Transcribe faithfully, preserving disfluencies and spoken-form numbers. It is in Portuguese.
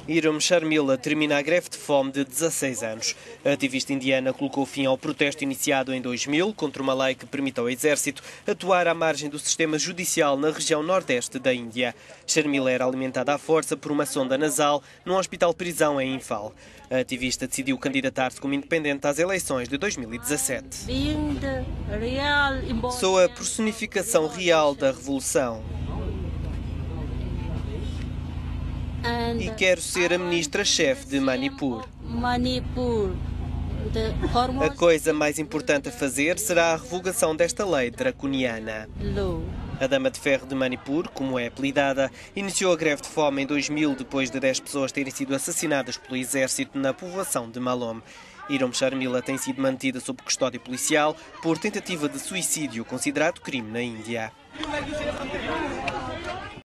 Iram Sharmila termina a greve de fome de dezasseis anos. A ativista indiana colocou fim ao protesto iniciado em dois mil contra uma lei que permite ao exército atuar à margem do sistema judicial na região nordeste da Índia. Sharmila era alimentada à força por uma sonda nasal num hospital-prisão em Imphal. A ativista decidiu candidatar-se como independente às eleições de dois mil e dezassete. Sou a personificação real da revolução. E quero ser a ministra-chefe de Manipur. A coisa mais importante a fazer será a revogação desta lei draconiana. A Dama de Ferro de Manipur, como é apelidada, iniciou a greve de fome em dois mil depois de dez pessoas terem sido assassinadas pelo exército na povoação de Malom. Iram Sharmila tem sido mantida sob custódia policial por tentativa de suicídio, considerado crime na Índia.